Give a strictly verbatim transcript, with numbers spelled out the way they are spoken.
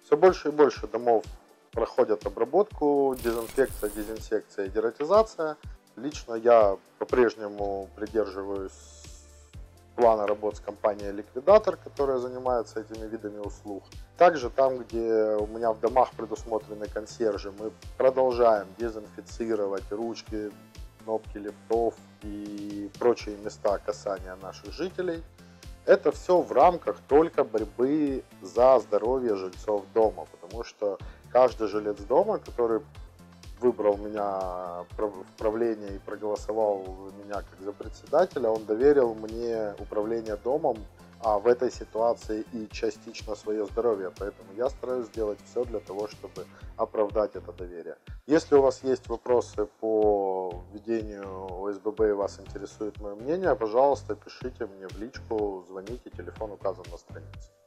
Все больше и больше домов проходят обработку, дезинфекция, дезинсекция и дератизация. Лично я по-прежнему придерживаюсь плана работ с компанией «Ликвидатор», которая занимается этими видами услуг. Также там, где у меня в домах предусмотрены консьержи, мы продолжаем дезинфицировать ручки, кнопки лифтов и прочие места касания наших жителей. Это все в рамках только борьбы за здоровье жильцов дома, потому что каждый жилец дома, который выбрал меня в правление и проголосовал меня как за председателя, он доверил мне управление домом, а в этой ситуации и частично свое здоровье. Поэтому я стараюсь сделать все для того, чтобы оправдать это доверие. Если у вас есть вопросы по введению О С Б Б и вас интересует мое мнение, пожалуйста, пишите мне в личку, звоните, телефон указан на странице.